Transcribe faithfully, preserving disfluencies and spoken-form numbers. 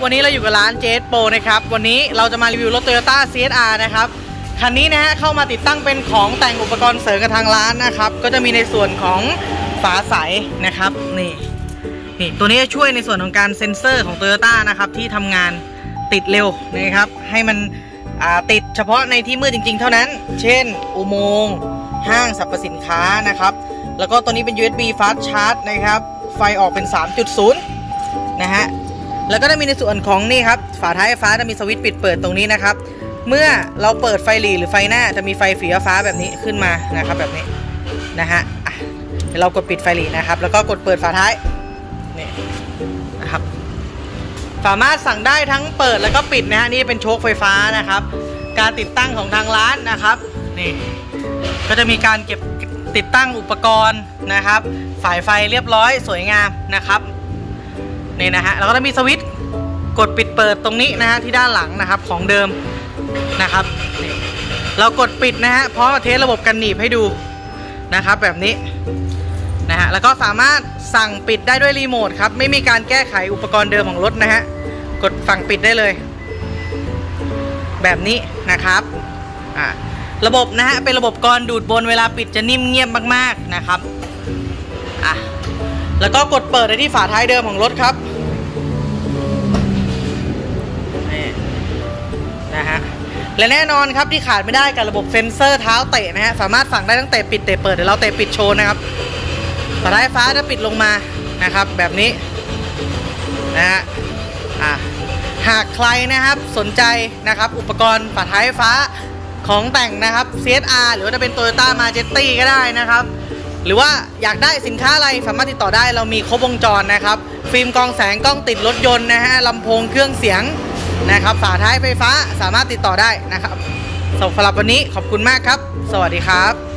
วันนี้เราอยู่กับร้านเจสโปนะครับวันนี้เราจะมารีวิวรถ Toyota ซี เอส อาร์ นะครับคันนี้นะฮะเข้ามาติดตั้งเป็นของแต่งอุปกรณ์เสริมกับทางร้านนะครับก็จะมีในส่วนของฝาใสนะครับนี่นี่ตัวนี้จะช่วยในส่วนของการเซ็นเซอร์ของ Toyota นะครับที่ทำงานติดเร็วนะครับให้มันติดเฉพาะในที่มืดจริงๆเท่านั้นเช่นอุโมงค์ห้างสรรพสินค้านะครับแล้วก็ตัวนี้เป็น ยู เอส บี Fast Charge นะครับไฟออกเป็น สามจุดศูนย์ นะฮะแล้วก็จะมีในส่วนของนี่ครับฝาท้ายไฟฟ้าจะมีสวิตช์ปิดเปิดตรงนี้นะครับเมื่อเราเปิดไฟหลีหรือไฟหน้าจะมีไฟสีฟ้าแบบนี้ขึ้นมานะครับแบบนี้นะฮะเดี๋ยวเรากดปิดไฟหลีนะครับแล้วก็กดเปิดฝาท้ายนี่นะครับสามารถสั่งได้ทั้งเปิดแล้วก็ปิดนะฮะนี่เป็นโชคไฟฟ้านะครับการติดตั้งของทางร้านนะครับนี่ก็จะมีการเก็บติดตั้งอุปกรณ์นะครับสายไฟเรียบร้อยสวยงามนะครับนี่นะฮะแล้วก็จะมีสวิตช์กดปิดเปิดตรงนี้นะฮะที่ด้านหลังนะครับของเดิมนะครับเรากดปิดนะฮะพร้อมกับเทสระบบกันหนีบให้ดูนะครับแบบนี้นะฮะแล้วก็สามารถสั่งปิดได้ด้วยรีโมทครับไม่มีการแก้ไขอุปกรณ์เดิมของรถนะฮะกดสั่งปิดได้เลยแบบนี้นะครับอ่าระบบนะฮะเป็นระบบกรดูดบนเวลาปิดจะนิ่มเงียบมากๆนะครับอ่ะแล้วก็กดเปิดได้ที่ฝาท้ายเดิมของรถครับนี่นะฮะและแน่นอนครับที่ขาดไม่ได้กับระบบเซ็นเซอร์เท้าเตะนะฮะสามารถสั่งได้ตั้งแต่ปิดเตะเปิดเดี๋ยวเราเตะปิดโชว์นะครับฝาท้ายฟ้าจะปิดลงมานะครับแบบนี้นะฮะอ่ะหากใครนะครับสนใจนะครับอุปกรณ์ฝาท้ายฟ้าของแต่งนะครับ ซี เอส อาร์ หรือว่าจะเป็น Toyota Majetti ก็ได้นะครับหรือว่าอยากได้สินค้าอะไรสามารถติดต่อได้เรามีครบวงจรนะครับฟิล์มกรองแสงกล้องติดรถยนต์นะฮะลำโพงเครื่องเสียงนะครับฝาท้ายไฟฟ้าสามารถติดต่อได้นะครับสำหรับวันนี้ขอบคุณมากครับสวัสดีครับ